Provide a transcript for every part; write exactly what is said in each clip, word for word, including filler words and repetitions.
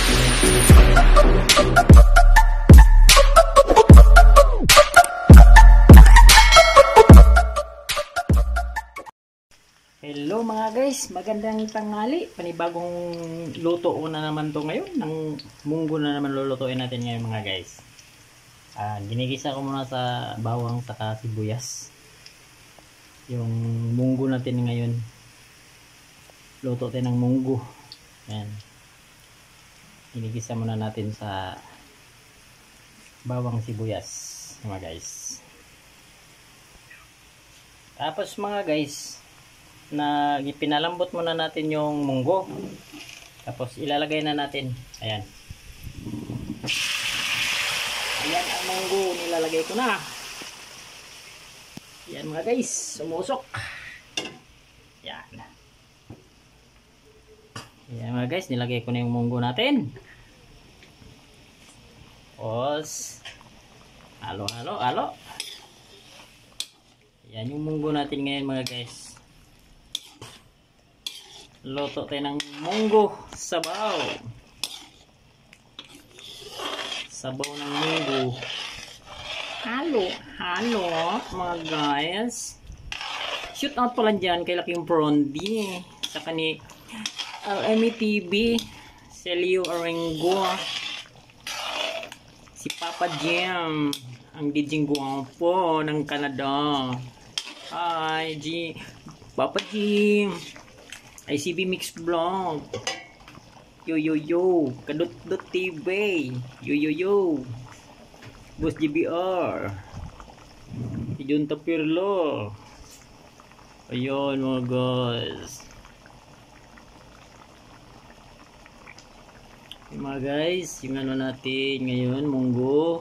Hello mga guys, magandang tanghali. Panibagong luto ko na naman to ngayon. Ng munggo na naman lulutuin natin ngayon mga guys. Ah, ginigisa ko muna sa bawang saka sibuyas. Yung munggo natin ngayon. Luto tayo ng munggo. Yan. Ginigisa muna natin sa bawang sibuyas mga guys. Tapos mga guys, na pinalambot muna natin yung munggo, tapos ilalagay na natin. Ayan, ayan ang munggo, nilalagay ko na. Ayan mga guys, sumusok. Ayan, ayan mga guys, nilagay ko na yung munggo natin. Tapos halo halo halo. Ayan yung munggo natin ngayon mga guys. Luto tayo ng munggo sabaw. Sabaw ng munggo. Halo, halo mga guys. Shoot out pala dyan kay Laking Prondi, saka ni L M E T V, Celio Arengo, si Papa Jam, ang D J guwapo ng Canada. Hi G, Papa Jam. I C B Mix Vlog, yo yo yo, Kadut Dot T V, yo yo yo, Boss G B R, si John Tapirlo. Ayun mga guys, yung mga guys, yung ano natin ngayon, munggo.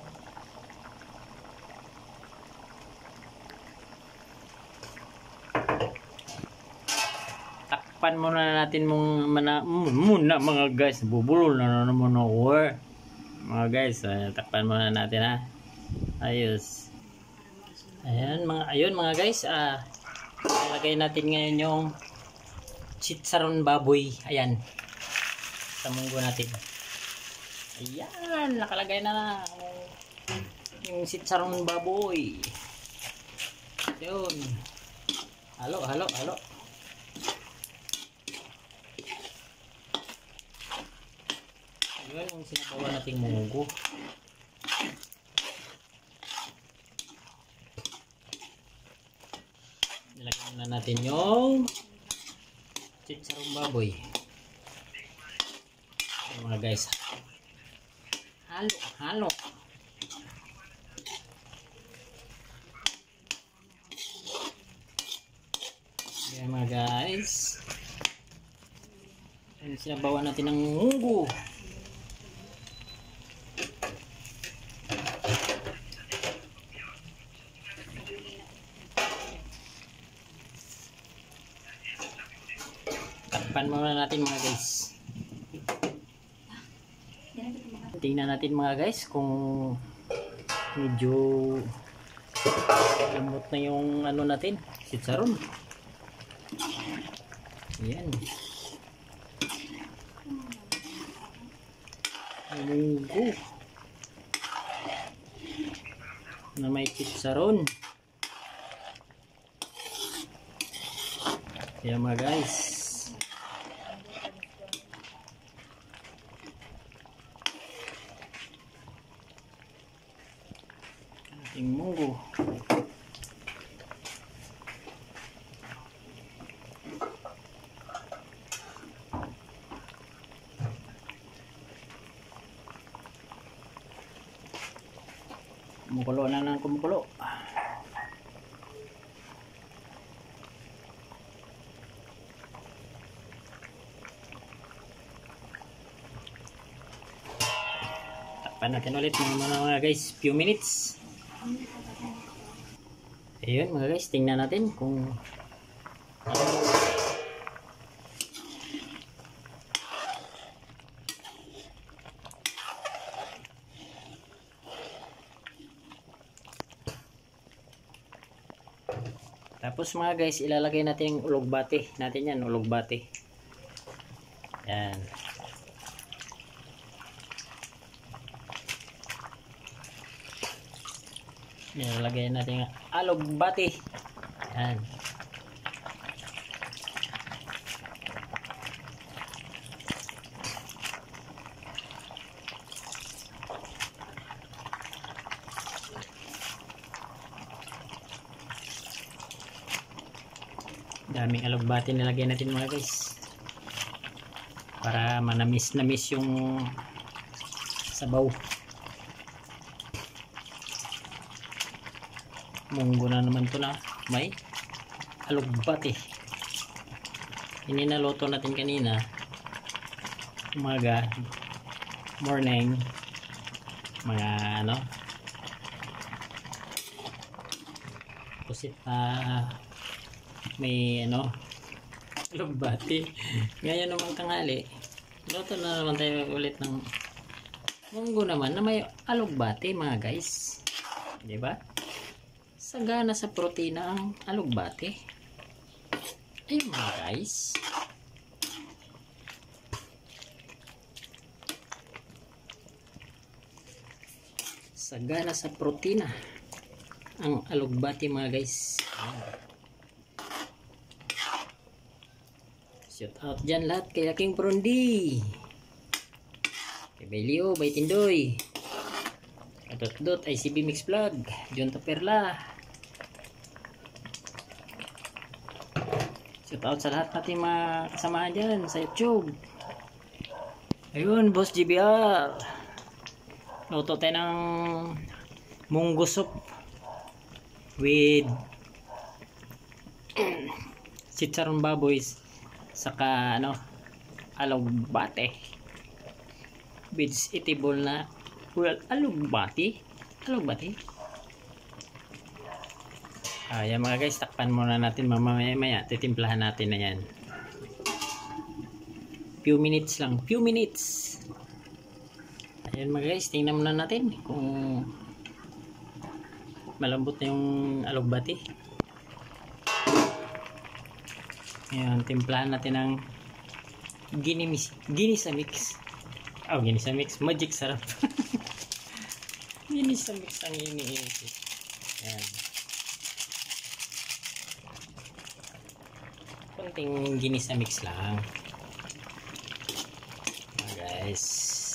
Takpan muna natin mong mana, muna mga guys, bubulol na naman ako mga guys. Ayan, takpan muna natin ha. Ayos. Ayan mga, ayun mga guys, ah, ilagay natin ngayon yung chicharon baboy. Ayan, sa munggo natin. Ayan, nakalagay na yung chicharon baboy. Ayun, halo halo halo. Ayan yung sinabawan nating munggo. Nilagyan na natin yung chicharong baboy. Ayan mga guys, halo halo. Ayan mga guys, ayan sinabawan natin ng munggo. Takpan muna natin mga guys. Tingnan natin mga guys kung medyo lambot na yung ano natin, chicharon. Ayan, munggo na may chicharon. Ayan mga guys, ating munggo. Kumukulo na ng kumukulo. Takpan natin ulit mga, mga guys, few minutes. Ayun mga guys, tingnan natin kung ano. Tapos mga guys, ilalagay natin yung ulugbate natin yan, ulugbate. Yan. Nilalagay natin yung alugbati. Yan. Daming alugbati nilagay natin mga guys. Para manamis namis yung sabaw. Munggo na naman to na may alugbati. Ini naluto natin kanina umaga, morning, mga ano pusit na may ano alugbati. Ngayon naman tanghali luto na naman tayo ulit ng munggo naman na may alugbati mga guys, di ba? Sagana sa protina ang alugbati. Ayun mga guys. Sagana sa protina ang alugbati mga guys. Shout out dyan lahat kay Laking Prondi, kay Belio, Bay Tindoy, Dot Dot, I C B Mix Vlog, John Taperla. Shout out sa lahat natin mga kasamahan dyan sa YouTube. Ayun, Boss G B R. Luto tayo ng munggo soup with chicharon baboy saka ano alugbate. Vegetable na well, alugbati. Alugbati. Ayan mga guys, takpan muna natin mamaya maya. Titimplahan natin na yan. Few minutes lang. Few minutes. Ayan mga guys, tingnan muna natin kung malambot na yung alugbati. Ayan, timplahan natin ng ginimis, ginisamix. Oh, ginisamix. Magic sarap. Ginisamix ang iniisip. Ayan. Konting ginisamix lang. Ayan guys.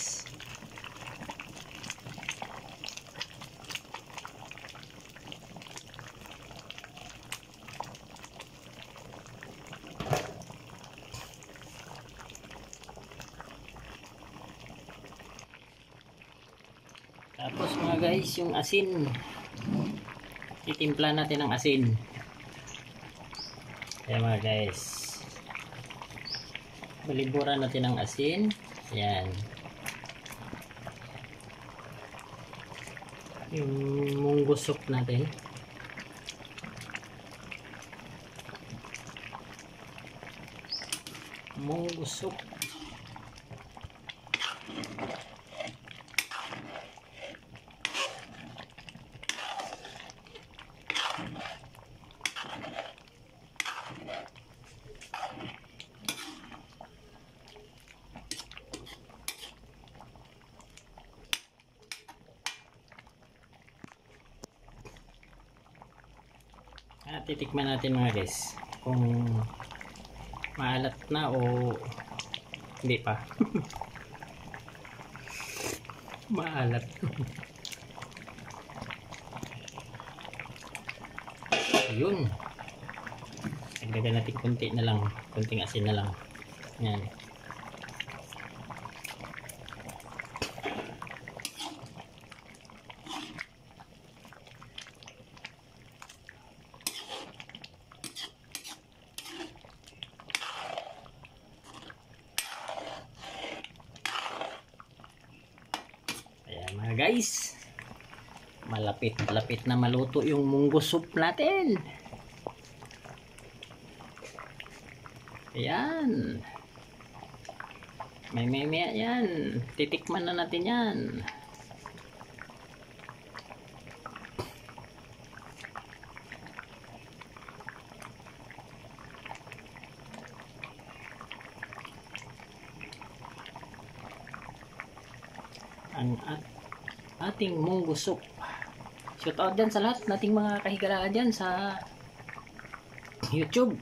Tapos mga guys, yung asin, titimpla natin ng asin. Ayan mga guys, baliburan natin ng asin. Ayan, yung munggo soup natin. Munggo soup. At titikman natin mga guys kung maalat na o hindi pa. Maalat. Yun. Dagdagan natin konti na lang, konting asin na lang. Yan. Mga guys, malapit-lapit na maluto yung munggo soup natin. Ayan, may may may yan, titikman na natin yan. Ang at ating munggo soup. shout out dyan sa lahat nating mga kahigalaan dyan sa YouTube.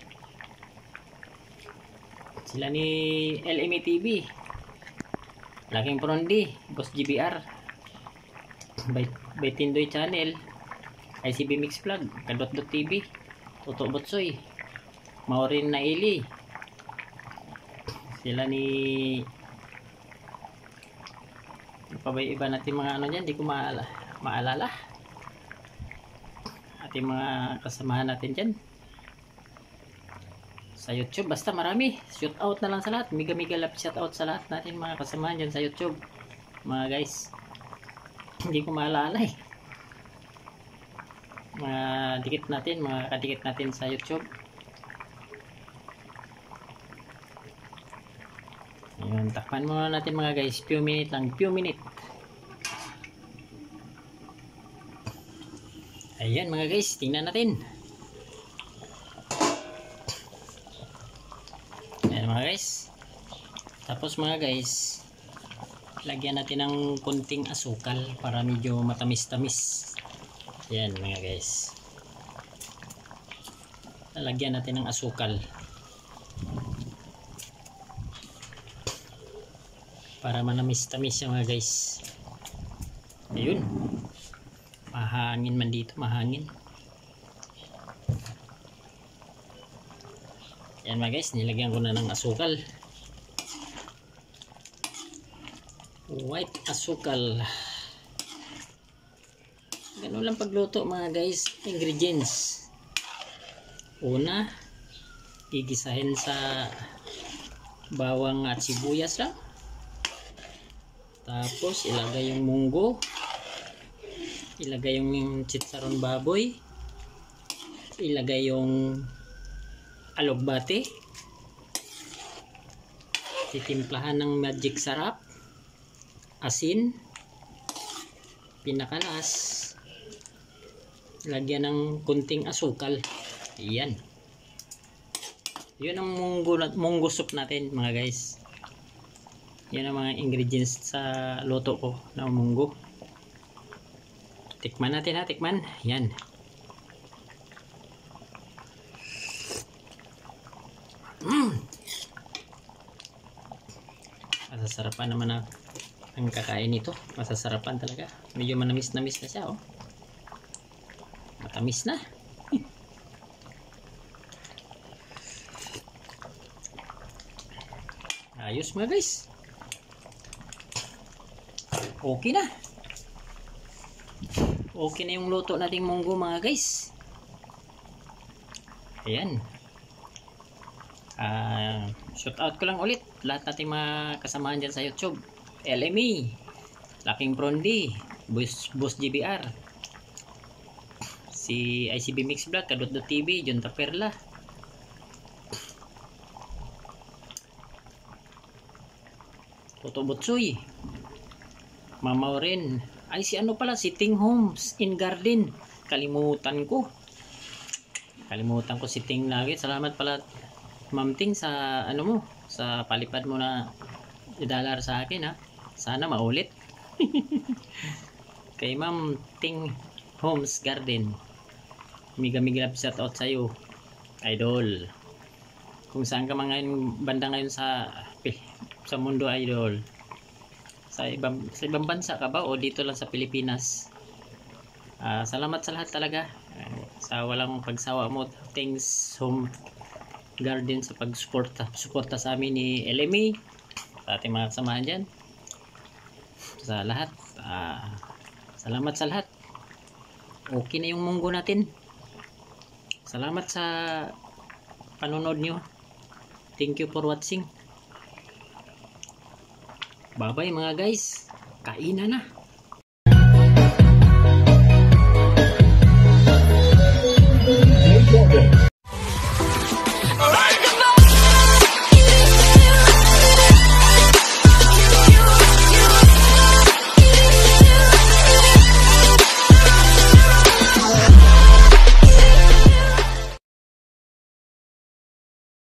Sila ni L M A T V, Laking Prondi, Boss G B R, Bay, Baytindoy Channel, I C B Mix Vlog, Kadot.T V, Toto Botsoy, Maureen Naili, sila ni pa ba iba natin mga ano dyan, di ko maala, maalala ating mga kasamahan natin dyan sa YouTube. Basta marami, shout out na lang sa lahat, mega mega love shout out sa lahat natin mga kasamahan dyan sa YouTube mga guys. Hindi ko maalala eh, mga dikit natin, mga kadikit natin sa YouTube. Ayun, takpan muna natin mga guys, few minute lang, few minute. Ayan mga guys, tingnan natin. Ayan mga guys. Tapos mga guys, lagyan natin ng konting asukal para medyo matamis-tamis. Ayan mga guys, lagyan natin ng asukal para manamis-tamis siya mga guys. Ayun, mahangin man dito, mahangin. Yan mga guys, nilagyan ko na ng asukal, white asukal. Ganun lang pagluto mga guys. Ingredients: una, gigisahin sa bawang at sibuyas lang. Tapos ilagay yung munggo, ilagay yung chicharon baboy, ilagay yung alugbate, titimplahan ng magic sarap, asin, pinakalas, lagyan ng kunting asukal. Iyan, yun ang munggo, munggo soup natin mga guys. Yan ang mga ingredients sa luto ko na munggo. Tikman natin ha, tikman. Yan. Mm. Masasarapan naman na ang kakain nito. Masasarapan talaga. Medyo manamis-namis na siya oh. Matamis na. Ayos mga guys. Okay na. Okay na yung luto nating munggo mga guys. Ayan. Uh, shout out ko lang ulit lahat nating mga kasamahan dyan sa YouTube. L M A, Laking Prondi, Boss, Boss G B R, si I C B Mix Vlog, Kadot.T V, Junta Perla, Toto Botsoy, Mama Maureen, ay si ano pala, si Ting Homes in Garden. Kalimutan ko. Kalimutan ko si Ting lagi. Salamat pala Ma'am Ting sa ano mo, sa palipad mo na dollar sa akin ha. Sana maulit. Kay Ma'am Ting Homes Garden. Miga miga shout out sa iyo, idol. Kung saan ka man ngayon, banda ngayon sa sa mundo idol. Sa ibang, sa ibang bansa ka ba o dito lang sa Pilipinas? Uh, salamat sa lahat talaga. Uh, sa walang pagsawa mo. Thanks Home Garden sa pagsuporta suporta sa amin ni L M A, sa ating mga kasamahan dyan. Sa lahat. Uh, salamat sa lahat. Okay na yung munggo natin. Salamat sa panonood nyo. Thank you for watching. Bye bye mga guys. Kainan na.